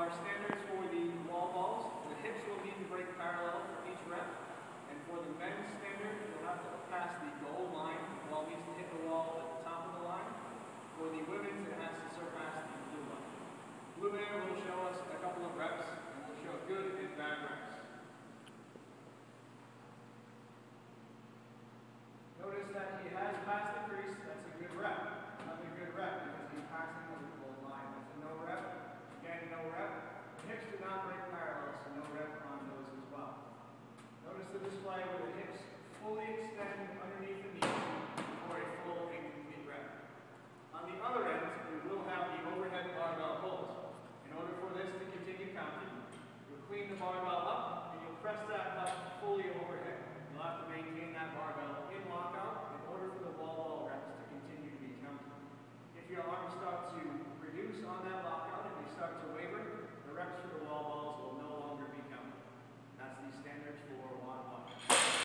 our standards for the wall balls, the hips will need to break parallel for each rep. And for the men's standard, you'll have to pass the goal line. The ball needs to hit the wall at the top of the line. For the women's, it has to surpass the blue line. Blue man will show us a couple of reps, and we'll show good and bad reps. Notice that he has passed the crease. That's a good rep. Another good rep because he's passing the goal line. That's a no rep. Again, no rep. The hips do not break parallel, so no rep on those as well. Notice the display where the hips fully extend underneath the knee for a full and complete rep. On the other end, we will have the overhead barbell hold. In order for this to continue counting, you'll clean the barbell up and you'll press that up fully overhead. You'll have to maintain that barbell in lockout in order for the wall ball reps to continue to be counted. If your arms start to reduce on that lockout and they start to waver, the reps for the